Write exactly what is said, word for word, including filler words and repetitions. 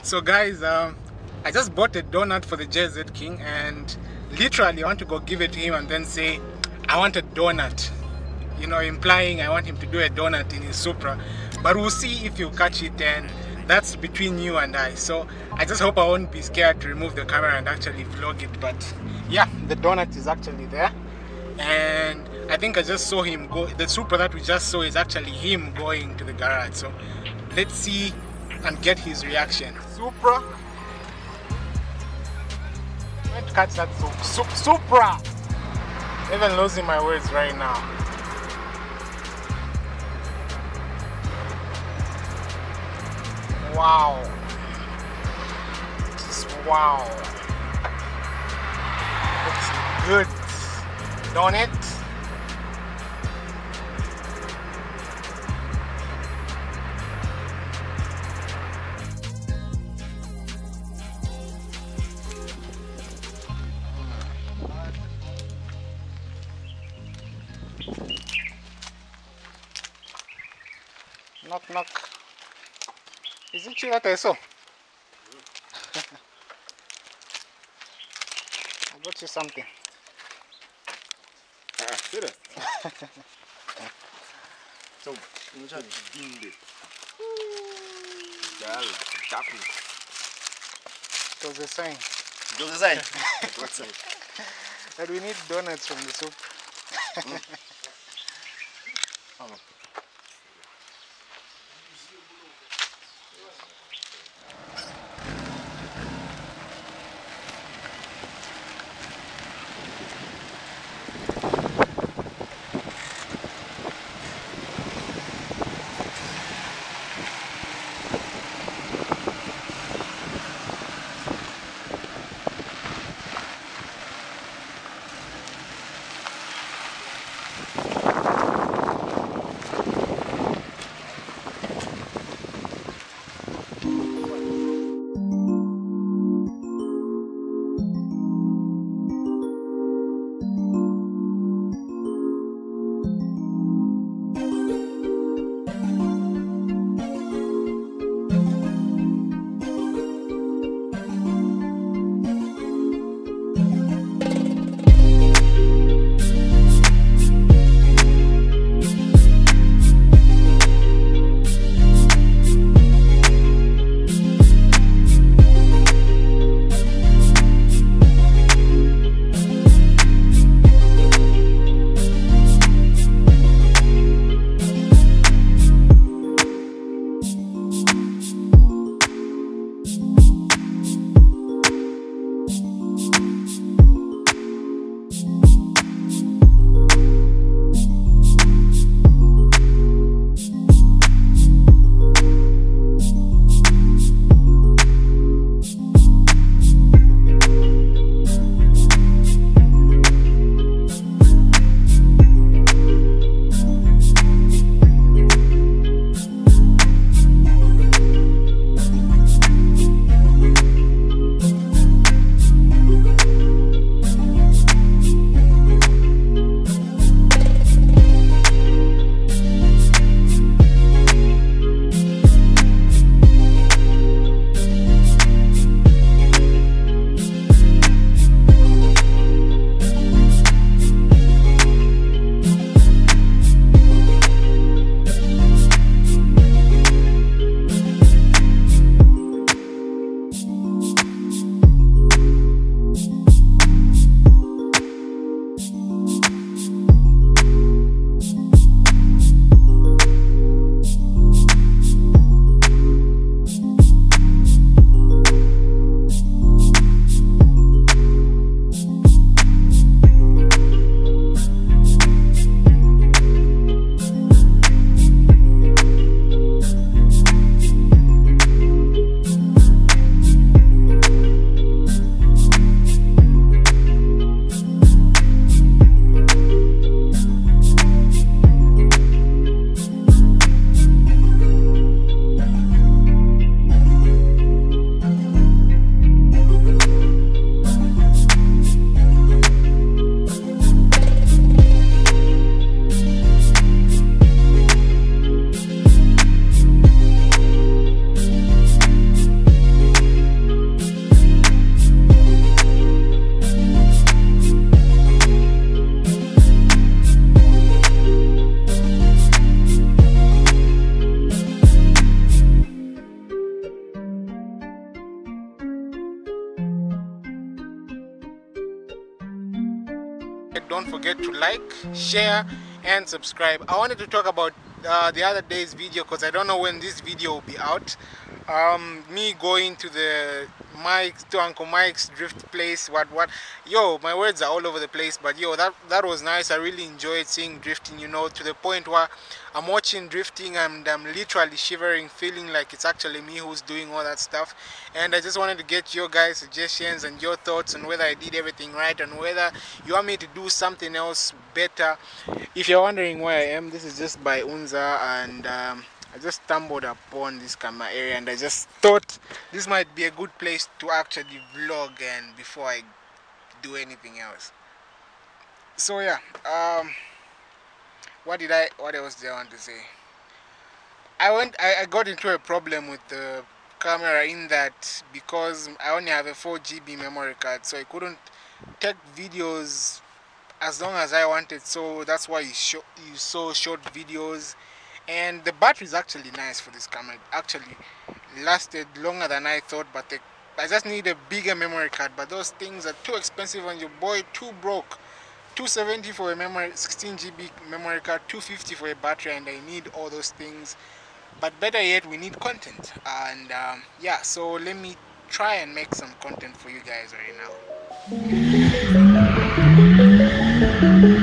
So guys, um, I just bought a donut for the J Z King, and literally I want to go give it to him and then say, I want a donut. You know, implying I want him to do a donut in his Supra. But we'll see if you catch it, and that's between you and I. So I just hope I won't be scared to remove the camera and actually vlog it. But yeah, the donut is actually there. And I think I just saw him go. The Supra that we just saw is actually him going to the garage. So let's see and get his reaction. Supra. I'm going to catch that sup sup Supra. Even losing my words right now. Wow. Just wow. Looks good, don't it? Knock, knock. Is it you that I saw? I got you something. Ah, serious? So, I'm trying to do this. It was a sign. It was a sign? What sign? That we need donuts from the soup. Mm. Oh. don't forget to like, share and subscribe. I wanted to talk about uh, the other day's video because I don't know when this video will be out. Um, me going to the Mike's, to Uncle Mike's drift place, what what yo, my words are all over the place, but yo, that that was nice. I really enjoyed seeing drifting, you know, to the point where I'm watching drifting and I'm literally shivering, feeling like it's actually me who's doing all that stuff. And I just wanted to get your guys' suggestions and your thoughts on whether I did everything right and whether you want me to do something else better. If you're wondering where I am, this is just by Unza, and um, I just stumbled upon this camera area and I just thought this might be a good place to actually vlog and before I do anything else. So yeah, um, what did I, what else did I want to say? I went, I, I got into a problem with the camera in that because I only have a four G B memory card, so I couldn't take videos as long as I wanted. So that's why you, show, you saw short videos. And the battery is actually nice for this camera. It actually lasted longer than I thought, but the, I just need a bigger memory card. But those things are too expensive and your boy too broke. two seventy for a memory, sixteen G B memory card, two fifty for a battery, and I need all those things. But better yet, we need content. And um, yeah, so let me try and make some content for you guys right now.